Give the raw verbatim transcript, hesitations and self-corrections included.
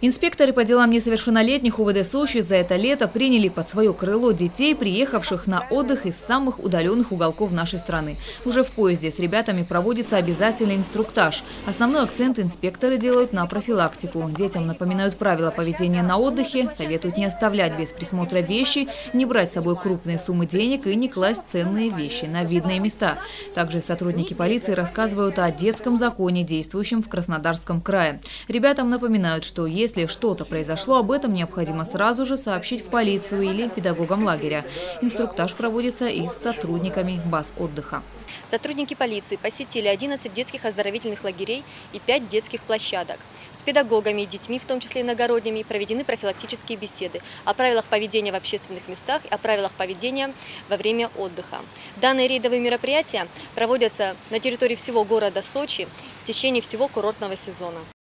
Инспекторы по делам несовершеннолетних УВД Сочи за это лето приняли под свое крыло детей, приехавших на отдых из самых удаленных уголков нашей страны. Уже в поезде с ребятами проводится обязательный инструктаж. Основной акцент инспекторы делают на профилактику. Детям напоминают правила поведения на отдыхе, советуют не оставлять без присмотра вещи, не брать с собой крупные суммы денег и не класть ценные вещи на видные места. Также сотрудники полиции рассказывают о детском законе, действующем в Краснодарском крае. Ребятам напоминают, что если Если что-то произошло, об этом необходимо сразу же сообщить в полицию или педагогам лагеря. Инструктаж проводится и с сотрудниками баз отдыха. Сотрудники полиции посетили одиннадцать детских оздоровительных лагерей и пять детских площадок. С педагогами и детьми, в том числе иногородними, проведены профилактические беседы о правилах поведения в общественных местах и о правилах поведения во время отдыха. Данные рейдовые мероприятия проводятся на территории всего города Сочи в течение всего курортного сезона.